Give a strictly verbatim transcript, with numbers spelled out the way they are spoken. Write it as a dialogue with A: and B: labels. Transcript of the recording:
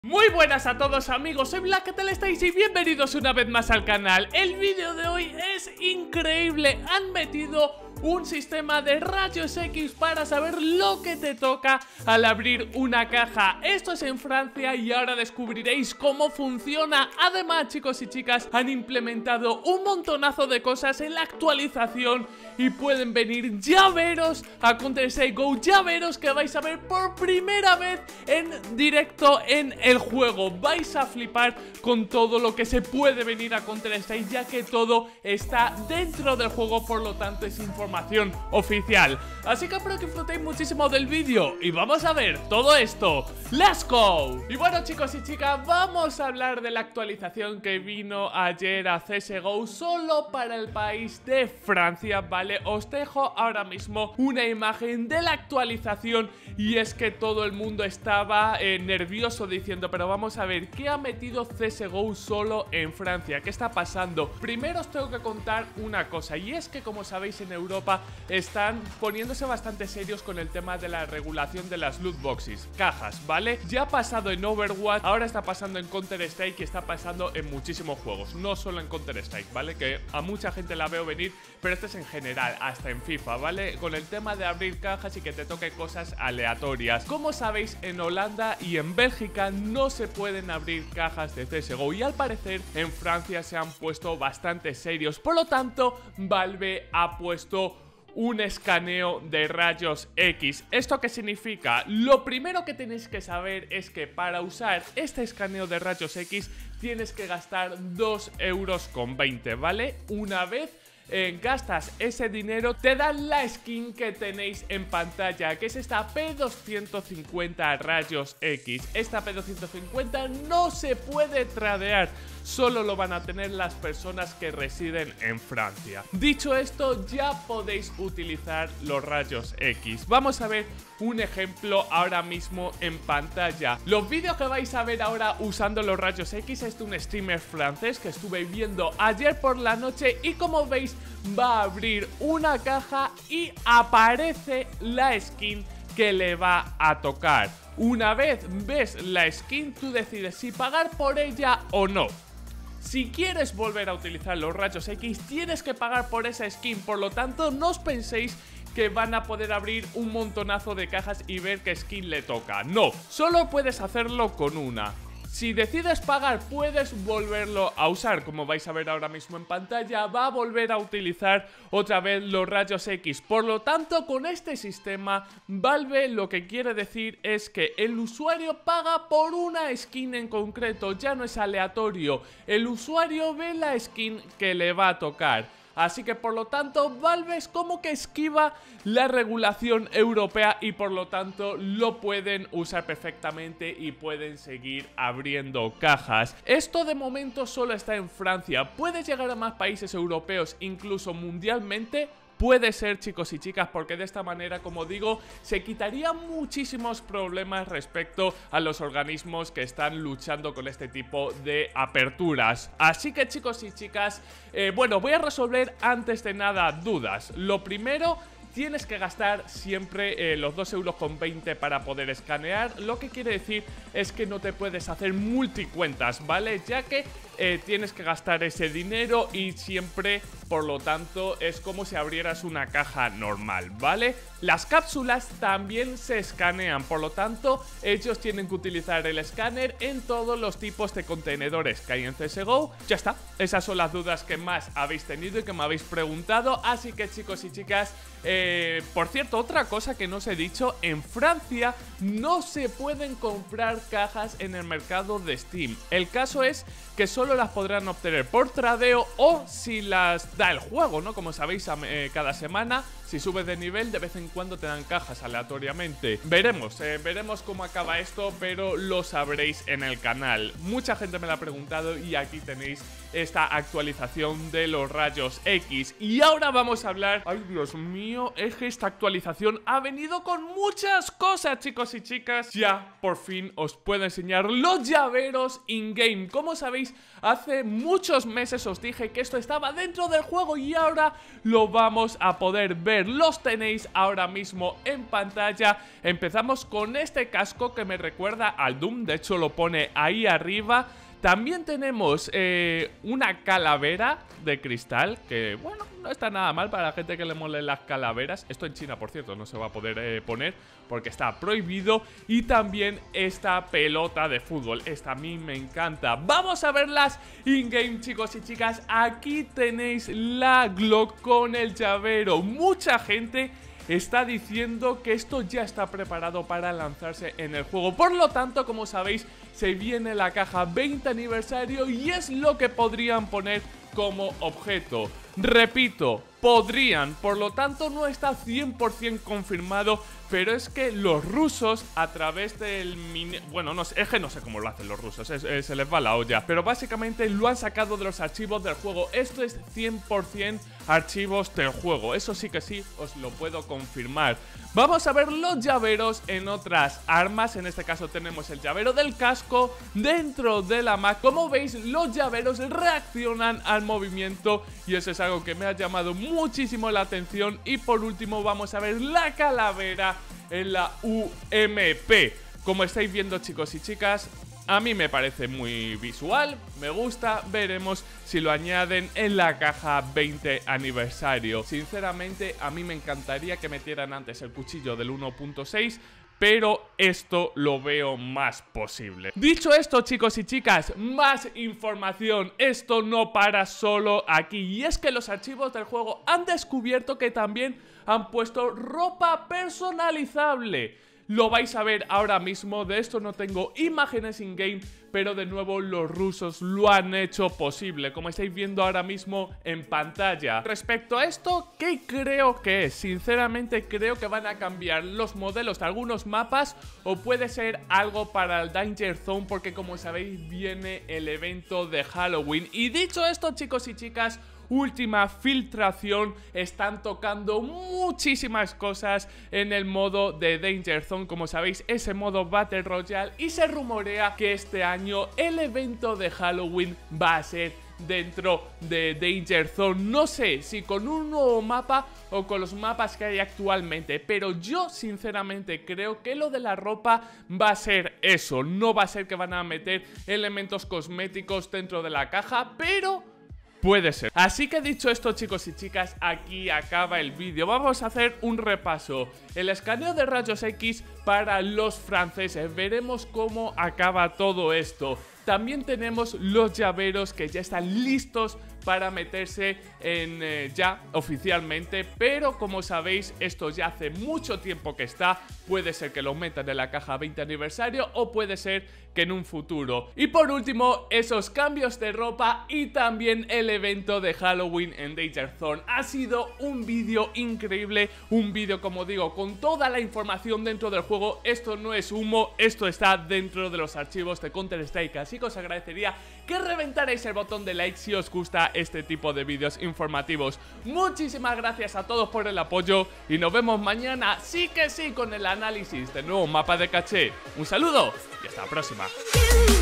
A: Muy buenas a todos amigos, soy Black, ¿qué tal estáis? Y bienvenidos una vez más al canal. El vídeo de hoy es increíble. Han metido un sistema de rayos X para saber lo que te toca al abrir una caja. Esto es en Francia y ahora descubriréis cómo funciona. Además, chicos y chicas, han implementado un montonazo de cosas en la actualización y pueden venir llaveros a Counter-Strike Go, llaveros que vais a ver por primera vez en directo en el juego. Vais a flipar con todo lo que se puede venir a Counter-Strike, ya que todo está dentro del juego, por lo tanto es información oficial. Así que espero que disfrutéis muchísimo del vídeo y vamos a ver todo esto. ¡Let's go! Y bueno, chicos y chicas, vamos a hablar de la actualización que vino ayer a C S G O solo para el país de Francia, ¿vale? Os dejo ahora mismo una imagen de la actualización y es que todo el mundo estaba eh, nervioso diciendo, pero vamos a ver, ¿qué ha metido C S G O solo en Francia? ¿Qué está pasando? Primero os tengo que contar una cosa, y es que, como sabéis, en Europa están poniéndose bastante serios con el tema de la regulación de las loot boxes, cajas, ¿vale? Ya ha pasado en Overwatch, ahora está pasando en Counter-Strike y está pasando en muchísimos juegos, no solo en Counter-Strike, ¿vale? Que a mucha gente la veo venir, pero esto es en general, hasta en FIFA, ¿vale? Con el tema de abrir cajas y que te toque cosas aleatorias. Como sabéis, en Holanda y en Bélgica no se pueden abrir cajas de C S G O y al parecer en Francia se han puesto bastante serios. Por lo tanto, Valve ha puesto un escaneo de rayos X. ¿Esto qué significa? Lo primero que tenéis que saber es que para usar este escaneo de rayos X tienes que gastar dos euros con veinte, ¿vale? Una vez Eh, gastas ese dinero, te dan la skin que tenéis en pantalla, que es esta P doscientos cincuenta rayos X. Esta P doscientos cincuenta no se puede tradear, solo lo van a tener las personas que residen en Francia. Dicho esto, ya podéis utilizar los rayos X. Vamos a ver un ejemplo ahora mismo en pantalla. Los vídeos que vais a ver ahora usando los rayos X es de un streamer francés que estuve viendo ayer por la noche y, como veis, va a abrir una caja y aparece la skin que le va a tocar. Una vez ves la skin, tú decides si pagar por ella o no. Si quieres volver a utilizar los rayos X, tienes que pagar por esa skin. Por lo tanto, no os penséis que van a poder abrir un montonazo de cajas y ver qué skin le toca. No, solo puedes hacerlo con una. Si decides pagar, puedes volverlo a usar. Como vais a ver ahora mismo en pantalla, va a volver a utilizar otra vez los rayos X. Por lo tanto, con este sistema, Valve lo que quiere decir es que el usuario paga por una skin en concreto, ya no es aleatorio. El usuario ve la skin que le va a tocar. Así que, por lo tanto, Valve es como que esquiva la regulación europea y por lo tanto lo pueden usar perfectamente y pueden seguir abriendo cajas. Esto de momento solo está en Francia, puede llegar a más países europeos, incluso mundialmente. Puede ser, chicos y chicas, porque de esta manera, como digo, se quitarían muchísimos problemas respecto a los organismos que están luchando con este tipo de aperturas. Así que, chicos y chicas, eh, bueno, voy a resolver antes de nada dudas. Lo primero, tienes que gastar siempre eh, los dos euros con veinte para poder escanear. Lo que quiere decir es que no te puedes hacer multicuentas, ¿vale? Ya que eh, tienes que gastar ese dinero y siempre, por lo tanto, es como si abrieras una caja normal, ¿vale? Las cápsulas también se escanean, por lo tanto, ellos tienen que utilizar el escáner en todos los tipos de contenedores que hay en C S G O. Ya está, esas son las dudas que más habéis tenido y que me habéis preguntado. Así que, chicos y chicas, eh, por cierto, otra cosa que no os he dicho, en Francia no se pueden comprar cajas en el mercado de Steam. El caso es que solo las podrán obtener por tradeo o si las da el juego, ¿no? Como sabéis, eh, cada semana, si subes de nivel, de vez en cuando te dan cajas aleatoriamente. Veremos, eh, veremos cómo acaba esto, pero lo sabréis en el canal. Mucha gente me lo ha preguntado y aquí tenéis esta actualización de los rayos X. Y ahora vamos a hablar... ¡Ay, Dios mío! Es que esta actualización ha venido con muchas cosas, chicos y chicas. Ya, por fin, os puedo enseñar los llaveros in-game. Como sabéis, hace muchos meses os dije que esto estaba dentro del juego y ahora lo vamos a poder ver. ver, los tenéis ahora mismo en pantalla. Empezamos con este casco que me recuerda al Doom, de hecho lo pone ahí arriba. También tenemos eh, una calavera de cristal, que bueno, no está nada mal para la gente que le molen las calaveras. Esto en China, por cierto, no se va a poder eh, poner porque está prohibido. Y también esta pelota de fútbol, esta a mí me encanta. Vamos a verlas in-game, chicos y chicas. Aquí tenéis la Glock con el llavero. Mucha gente está diciendo que esto ya está preparado para lanzarse en el juego. Por lo tanto, como sabéis, se viene la caja veinte aniversario y es lo que podrían poner como objeto. Repito, podrían, por lo tanto no está cien por cien confirmado, pero es que los rusos a través del mini... Bueno, no sé, es que no sé cómo lo hacen los rusos, es, es, se les va la olla, pero básicamente lo han sacado de los archivos del juego. Esto es cien por cien archivos del juego, eso sí que sí, os lo puedo confirmar. Vamos a ver los llaveros en otras armas, en este caso tenemos el llavero del casco dentro de la Mac. Como veis, los llaveros reaccionan al movimiento y eso es algo que me ha llamado muchísimo la atención. Y por último vamos a ver la calavera en la U M P. Como estáis viendo, chicos y chicas, a mí me parece muy visual, me gusta, veremos si lo añaden en la caja veinte aniversario. Sinceramente, a mí me encantaría que metieran antes el cuchillo del uno punto seis, pero esto lo veo más posible. Dicho esto, chicos y chicas, más información. Esto no para solo aquí. Y es que los archivos del juego han descubierto que también han puesto ropa personalizable. Lo vais a ver ahora mismo, de esto no tengo imágenes in-game, pero de nuevo los rusos lo han hecho posible, como estáis viendo ahora mismo en pantalla. Respecto a esto, ¿qué creo que es? Sinceramente creo que van a cambiar los modelos de algunos mapas o puede ser algo para el Danger Zone porque como sabéis viene el evento de Halloween. Y dicho esto, chicos y chicas, última filtración, están tocando muchísimas cosas en el modo de Danger Zone, como sabéis ese modo Battle Royale, y se rumorea que este año el evento de Halloween va a ser dentro de Danger Zone. No sé si con un nuevo mapa o con los mapas que hay actualmente, pero yo sinceramente creo que lo de la ropa va a ser eso, no va a ser que van a meter elementos cosméticos dentro de la caja, pero puede ser. Así que dicho esto, chicos y chicas, aquí acaba el vídeo. Vamos a hacer un repaso. El escaneo de rayos X para los franceses. Veremos cómo acaba todo esto. También tenemos los llaveros que ya están listos para meterse en eh, ya oficialmente, pero como sabéis esto ya hace mucho tiempo que está. Puede ser que lo metan en la caja veinte aniversario o puede ser que en un futuro. Y por último, esos cambios de ropa y también el evento de Halloween en Danger Zone. Ha sido un vídeo increíble, un vídeo como digo con toda la información dentro del juego. Esto no es humo, esto está dentro de los archivos de Counter Strike, así que os agradecería que reventarais el botón de like si os gusta este tipo de vídeos informativos. Muchísimas gracias a todos por el apoyo y nos vemos mañana, sí que sí, con el análisis del nuevo mapa de caché. Un saludo y hasta la próxima.